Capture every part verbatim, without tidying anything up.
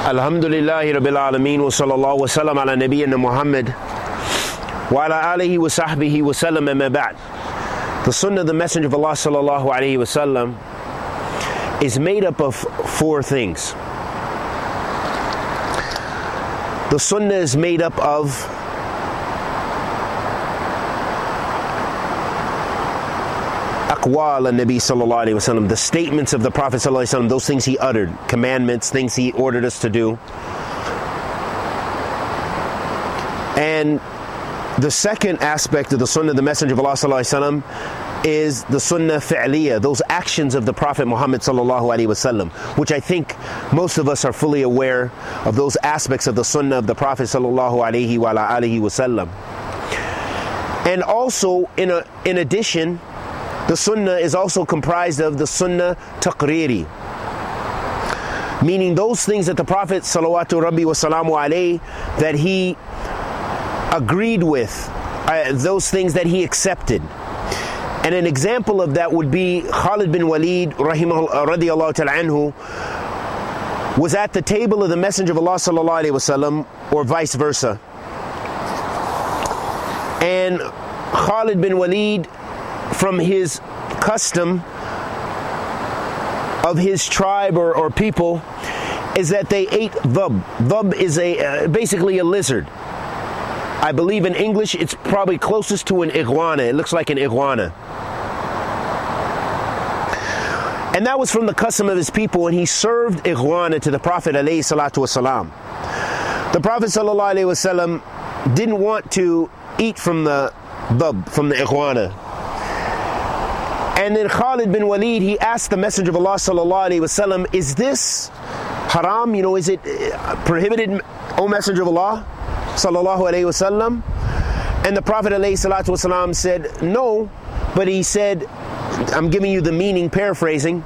Alhamdulillahi Rabbil Alameen wa sallallahu wa sallam ala nabiyyina Muhammad wa ala alihi wa sahbihi wa sallam amma ba'd. The Sunnah of the Messenger of Allah sallallahu alayhi wa sallam is made up of four things. The Sunnah is made up of aqwal al-Nabi sallallahu alayhi wa sallam, the statements of the Prophet sallallahu alayhi wa sallam, those things he uttered, commandments, things he ordered us to do. And the second aspect of the Sunnah of the Messenger of Allah sallallahu alayhi wa sallam is the Sunnah fi'liyah, those actions of the Prophet Muhammad sallallahu alayhi wa sallam, which I think most of us are fully aware of those aspects of the Sunnah of the Prophet sallallahu alayhi wa alihi wa sallam. And also, in a, in addition, the Sunnah is also comprised of the Sunnah taqriri, meaning those things that the Prophet salawatu rabbi wa salamu alayhi, that he agreed with, uh, those things that he accepted. And an example of that would be Khalid bin Walid rahimahullah radiyallahu ta'ala anhu was at the table of the Messenger of Allah sallallahu alayhi wa sallam, or vice versa. And Khalid bin Walid, from his custom of his tribe or, or people, is that they ate dhub. Dhub is a uh, basically a lizard. I believe in English it's probably closest to an iguana. It looks like an iguana. And that was from the custom of his people, and he served iguana to the Prophet alayhi salatu wasalam. The Prophet sallallahu alayhi wasallam didn't want to eat from the dhub, from the iguana. And then Khalid bin Walid, he asked the Messenger of Allah sallallahu alayhi wasallam, is this haram? You know, is it prohibited, O Messenger of Allah sallallahu alayhi wasallam? And the Prophet alayhi salatu wasalam said, no, but he said, I'm giving you the meaning, paraphrasing,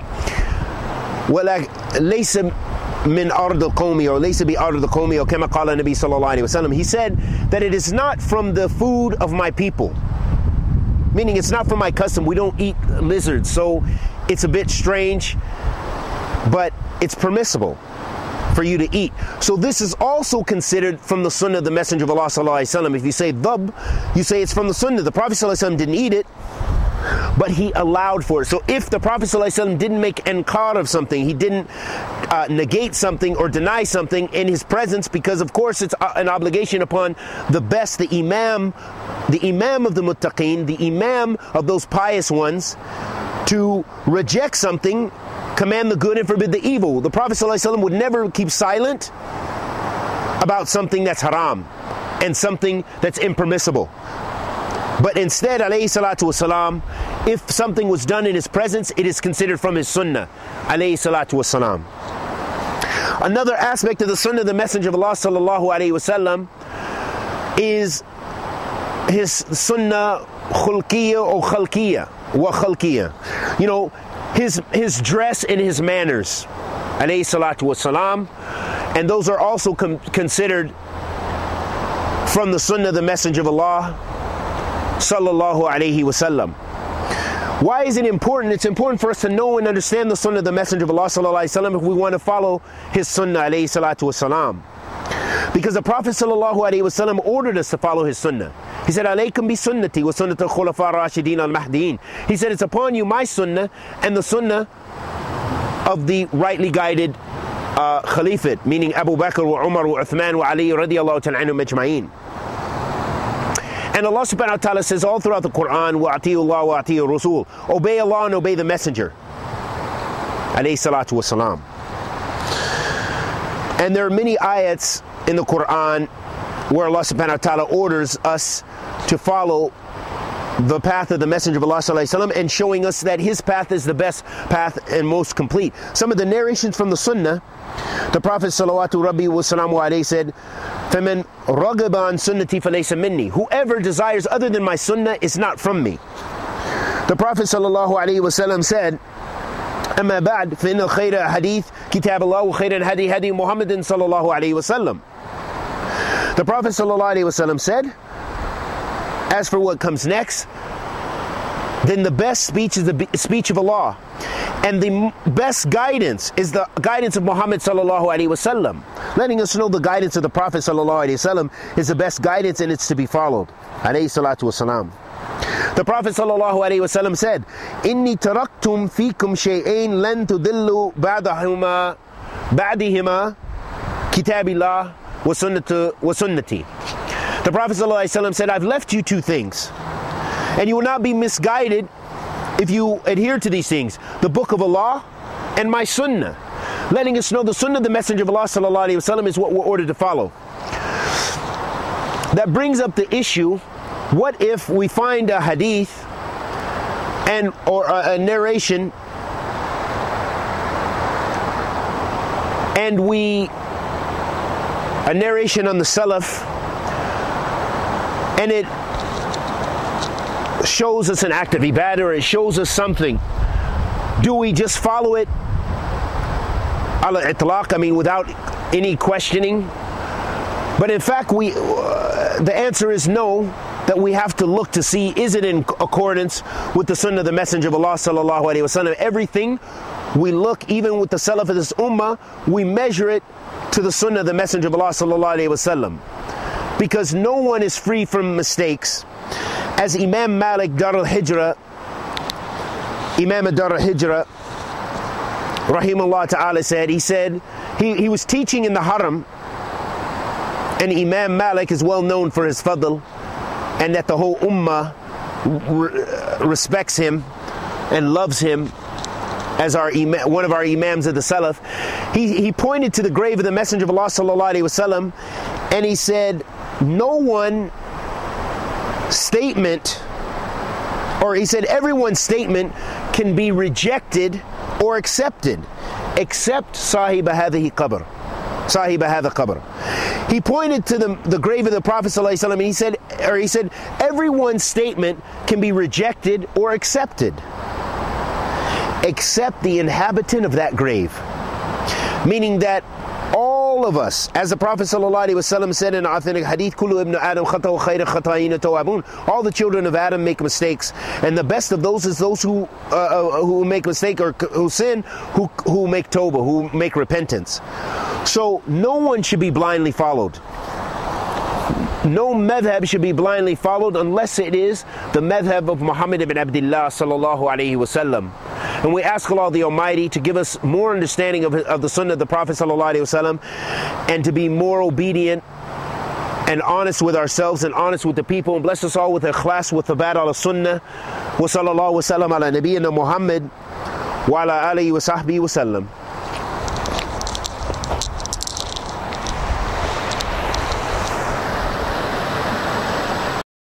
وَلَا لَيْسَ مِنْ أَرْضِ الْقَوْمِ or لَيْسَ بِأَرْضِ الْقَوْمِ or كَمَا قَالَ النَّبِي صلى الله عليه وسلم. He said that it is not from the food of my people. Meaning it's not from my custom. We don't eat lizards, so it's a bit strange, but it's permissible for you to eat. So this is also considered from the Sunnah of the Messenger of Allah sallallahu alaihi wasallam. If you say dhub, you say it's from the Sunnah. The Prophet sallallahu alaihi wasallam didn't eat it, but he allowed for it. So if the Prophet sallallahu alaihi wasallam didn't make inkar of something, he didn't uh, negate something or deny something in his presence, because of course it's an obligation upon the best, the imam, the imam of the muttaqeen, the imam of those pious ones, to reject something, command the good and forbid the evil. The Prophet ﷺ would never keep silent about something that's haram and something that's impermissible. But instead, alayhi salatu wasalam, if something was done in his presence, it is considered from his sunnah, alayhi salatu wasalam. Another aspect of the sunnah of the Messenger of Allah sallallahu alayhi wasallam is his sunnah khulqiyya or khalqiyya, wa khalqiyya. You know, his his dress and his manners, alayhi salatu wasalam, and those are also com- considered from the sunnah of the Messenger of Allah sallallahu alayhi wasallam. Why is it important? It's important for us to know and understand the sunnah of the Messenger of Allah sallallahu alayhi wasallam if we want to follow his sunnah alayhi salatu wasalam. Because the Prophet sallallahu alayhi wasallam ordered us to follow his sunnah. He said, alaykum bi sunnati wa sunnat al-khulafa rashidin al-mahdiin. He said, it's upon you my sunnah and the sunnah of the rightly guided uh, Khalifate, meaning Abu Bakr wa Umar wa Uthman wa Ali radiyallahu ta'ala anhum ajma'een. And Allah subhanahu wa ta'ala says all throughout the Quran, وَأَعْتِيُوا اللَّهَ وَأَعْتِيُوا الرَّسُولَ, obey Allah and obey the Messenger, alayhi salatu wasalam. And there are many ayats in the Quran where Allah subhanahu wa ta'ala orders us to follow the path of the Messenger of Allah sallallahu alaihi wasallam, and showing us that his path is the best path and most complete. Some of the narrations from the Sunnah, the Prophet sallallahu rabbi wa salamu alayhi said, فَمَنْ رَغَبَ عَنْ سُنَّتِي فَلَيْسَ مِنِّي. Whoever desires other than my sunnah is not from me. The Prophet sallallahu alayhi wasallam said, أما بعد فإن خير حديث كتاب الله وخير الهدي هدي محمد صلى الله عليه وسلم. The Prophet sallallahu alaihi wasallam said, as for what comes next, then the best speech is the speech of Allah. And the best guidance is the guidance of Muhammad sallallahu alaihi wasallam. Letting us know the guidance of the Prophet sallallahu alaihi wasallam is the best guidance, and it's to be followed. Alayhi salatu wasalam. The Prophet sallallahu alaihi wasallam said, "Inni taraktum fikum shay'ain lan tudillu ba'dahuma ba'dihima kitabillah wa sunnatu wa sunnati." The Prophet sallallahu alaihi wasallam said, "I've left you two things, and you will not be misguided if you adhere to these things: the book of Allah and my sunnah." Letting us know the sunnah of the Messenger of Allah sallallahu alaihi wasallam is what we're ordered to follow. That brings up the issue: what if we find a hadith and or a, a narration, and we a narration on the Salaf, and it shows us an act of ibadah, or it shows us something? Do we just follow it ala itlaq, I mean without any questioning? But in fact, we uh, the answer is no, that we have to look to see, is it in accordance with the sunnah of the Messenger of Allah sallallahu alaihi wasallam? Everything we look, even with the salaf of this ummah, we measure it to the sunnah of the Messenger of Allah sallallahu alaihi wasallam, because no one is free from mistakes. As Imam Malik Dar al-Hijra, Imam Dar al-Hijra, rahimahullah ta'ala said, he said, he, he was teaching in the Haram, and Imam Malik is well known for his fadl, and that the whole ummah re- respects him and loves him as our imam, one of our imams of the Salaf. He, he pointed to the grave of the Messenger of Allah sallallahu alaihi wasallam, and he said, no one statement, or he said everyone's statement can be rejected or accepted, except Sahib hadhihi qabr. Sahib hadha qabr. He pointed to the, the grave of the Prophet ﷺ, and he said, or he said, everyone's statement can be rejected or accepted, except the inhabitant of that grave. Meaning that all of us, as the Prophet ﷺ said in an authentic hadith, Kullu ibn Adam khata'u khayra khata'ina tawabun. All the children of Adam make mistakes, and the best of those is those who uh, who make mistake or who sin, who who make tawbah, who make repentance. So no one should be blindly followed. No madhab should be blindly followed unless it is the madhab of Muhammad ibn Abdullah sallallahu alayhi wasallam. And we ask Allah the Almighty to give us more understanding of, of the sunnah of the Prophet sallallahu alayhi wasallam, and to be more obedient and honest with ourselves and honest with the people, and bless us all with ikhlas, with thabat ala sunnah. Wa sallallahu wa sallam ala nabiyyina Muhammad wa ala alihi wa sahbihi wa sallam.